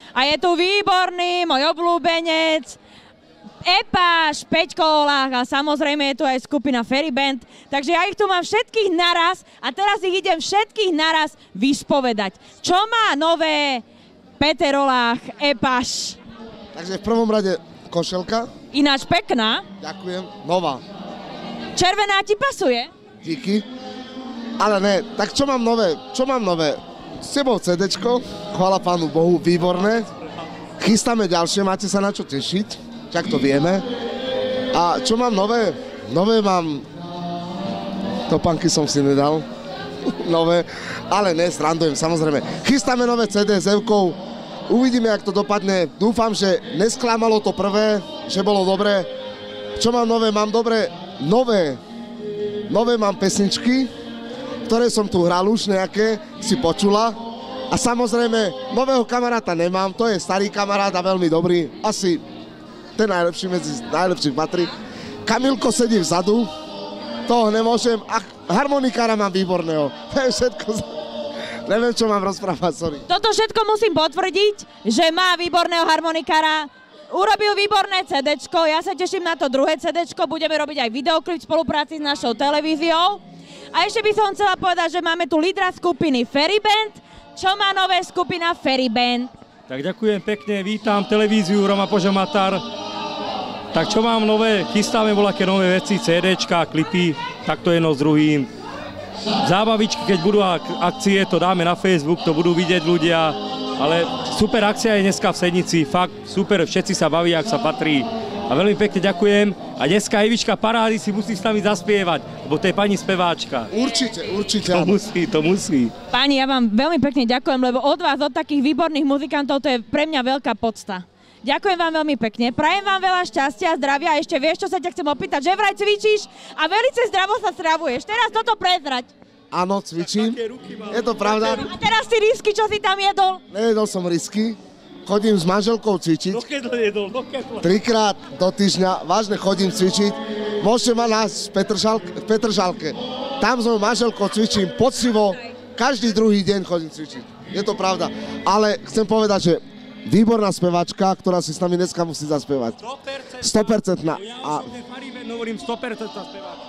A je tu výborný môj obľúbenec, Epáš, Peťko Olách a samozrejme je tu aj skupina Ferry Band. Takže ja ich tu mám všetkých naraz a teraz ich idem všetkých naraz vyspovedať. Čo má nové Peter Olách, Epáš? Takže v prvom rade košelka. Ináč pekná. Ďakujem, nová. Červená ti pasuje? Díky. Ale ne, tak čo mám nové? S tebou CDčko, chvála Pánu Bohu, výborné. Chystáme ďalšie, máte sa na čo tešiť, však to vieme. A čo mám nové? Nové mám... Topánky som si nedal. Nové, ale ne, srandujem, samozrejme. Chystáme nové CD s Evkou, uvidíme, jak to dopadne. Dúfam, že nesklamalo to prvé, že bolo dobré. Čo mám nové? Mám nové mám pesničky, ktoré som tu hral už nejaké, si počula. A samozrejme, nového kamaráta nemám, to je starý kamarát a veľmi dobrý. Asi ten najlepší medzi najlepších patrí. Kamilko sedí vzadu, toho nemôžem. A harmonikára mám výborného. To je všetko. Neviem, čo mám rozprávať, sorry. Toto všetko musím potvrdiť, že má výborného harmonikára. Urobil výborné CDčko, ja sa teším na to druhé CDčko, budeme robiť aj videoklip v spolupráci s našou televíziou. A ešte by som chcela povedať, že máme tu lídra skupiny Ferry Band. Čo má nové skupina Ferry Band? Tak ďakujem pekne, vítam televíziu Roma Požamatar. Tak čo mám nové? Chystáme voľaké nové veci, CDčka, klipy, takto jedno s druhým. Zábavičky, keď budú akcie, to dáme na Facebook, to budú vidieť ľudia. Ale super akcia je dneska v Sednici, fakt super, všetci sa baví, ak sa patrí. A veľmi pekne ďakujem. A dneska Ivička parády si musí s nami zaspievať, lebo to je pani speváčka. Určite. To musí. Páni, ja vám veľmi pekne ďakujem, lebo od vás, od takých výborných muzikantov, to je pre mňa veľká podsta. Ďakujem vám veľmi pekne, prajem vám veľa šťastia, zdravia a ešte vieš, čo sa ťa chcem opýtať, že vraj cvičíš a velice zdravo sa stravuješ. Teraz toto prezrať. Áno, cvičím, je to pravda. A teraz si risky, čo si tam jedol? Nejedol som risky, chodím s manželkou cvičiť. Dokedle jedol, dokedle. 3-krát do týždňa, vážne chodím cvičiť. Môžete ma nájsť v Petržalke. Tam s mojou manželkou cvičím poctivo, každý druhý deň chodím cvičiť. Je to pravda, ale chcem povedať, že výborná speváčka, ktorá si s nami dneska musí zaspievať. 100%. 100%. Ja hovorím 100% speváčka.